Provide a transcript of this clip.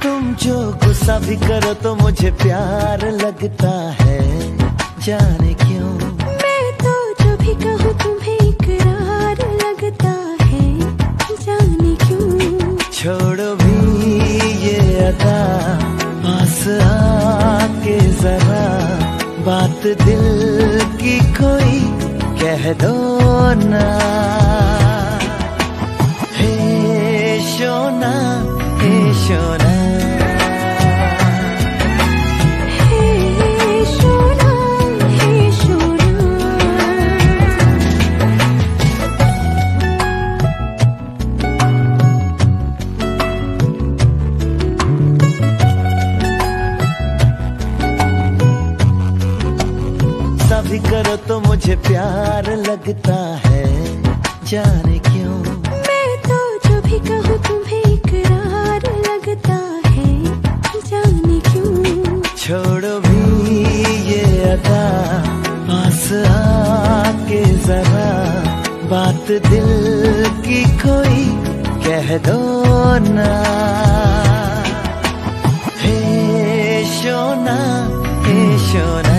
तुम जो गुस्सा भी करो तो मुझे प्यार लगता है, जाने क्यों। मैं तो जो भी कहूँ तुम्हें इकरार लगता है, जाने क्यों। छोड़ो भी ये अदा, पास आके जरा बात दिल की कोई कह दो ना। हे शोना, हे शोना, हे शोना, हे शोना। सभी करो तो मुझे प्यार लगता है, जाने क्यों। मैं तो जो भी कहूँ तुम्हें इकरार लगता है, जाने क्यों। छोड़ो भी ये अदा, पास आके जरा बात दिल की कोई कह दो ना। हे शोना, हे शोना।